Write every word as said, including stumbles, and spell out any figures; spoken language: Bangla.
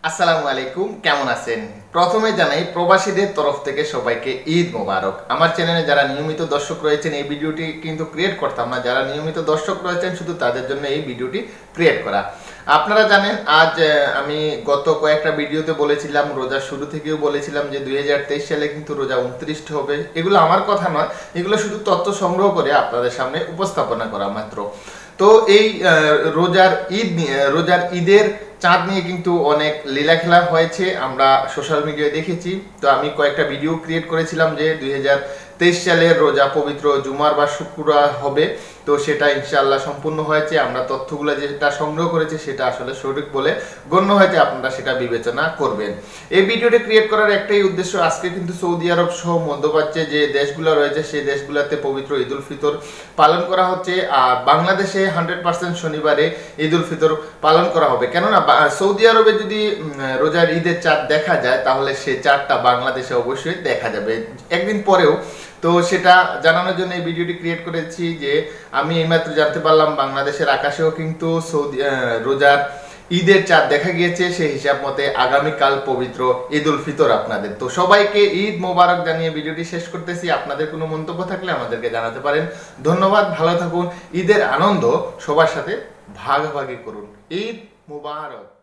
আসসালামু আলাইকুম, কেমন আছেন? প্রথমে জানাই প্রবাসীদের তরফ থেকে সবাইকে ঈদ মোবারক। আমার চ্যানেলে যারা নিয়মিত দর্শক রয়েছেন, এই ভিডিওটি কিন্তু ক্রিয়েট করতাম না। যারা নিয়মিত দর্শক রয়েছেন, শুধু তাদের জন্য এই ভিডিওটি ক্রিয়েট করা। আপনারা জানেন, আজ আমি গত কয়েকটা ভিডিওতে বলেছিলাম, রোজার শুরু থেকেও বলেছিলাম যে দুই হাজার তেইশ সালে কিন্তু রোজা উনত্রিশটা হবে। এগুলো আমার কথা নয়, এগুলো শুধু তথ্য সংগ্রহ করে আপনাদের সামনে উপস্থাপনা করা মাত্র। তো এই রোজার ঈদ নিয়ে রোজার ঈদের চাঁদ নিয়ে কিন্তু অনেক লীলা খেলা হয়েছে, আমরা সোশ্যাল মিডিয়ায় দেখেছি। তো আমি কয়েকটা ভিডিও ক্রিয়েট করেছিলাম যে দুই হাজার তেইশ সালের রোজা পবিত্র জুমার বা শুক্রবার হবে। তো সেটা ইনশাআল্লাহ সম্পূর্ণ হয়েছে। আমরা তথ্যগুলো যেটা সংগ্রহ করেছি সেটা আসলে সঠিক বলে গণ্য হয়েছে, আপনারা সেটা বিবেচনা করবেন। এই ভিডিওটি ক্রিয়েট করার একটাই উদ্দেশ্য, আজকে কিন্তু সৌদি আরব সহ মধ্যপ্রাচ্যে যে দেশগুলো রয়েছে সেই দেশগুলোতে পবিত্র ঈদ উল ফিতর পালন করা হচ্ছে, আর বাংলাদেশে হান্ড্রেড পার্সেন্ট শনিবারে ঈদ উল ফিতর পালন করা হবে। কেননা সৌদি আরবে যদি রোজার ঈদের চাঁদ দেখা যায়, তাহলে সেই চাঁদটা বাংলাদেশে অবশ্যই দেখা যাবে একদিন পরেও। তো সেটা জানানোর জন্য এই ভিডিওটি ক্রিয়েট করেছি যে আমি এইমাত্র জানতে পারলাম বাংলাদেশের আকাশেও কিন্তু সৌদি রোজার ঈদের চাঁদ দেখা গিয়েছে। সেই হিসাব মতে আগামীকাল পবিত্র ঈদ উল ফিতর আপনাদের। তো সবাইকে ঈদ মোবারক জানিয়ে ভিডিওটি শেষ করতেছি। আপনাদের কোনো মন্তব্য থাকলে আমাদেরকে জানাতে পারেন। ধন্যবাদ, ভালো থাকুন। ঈদের আনন্দ সবার সাথে ভাগাভাগি করুন। ঈদ মোবারক।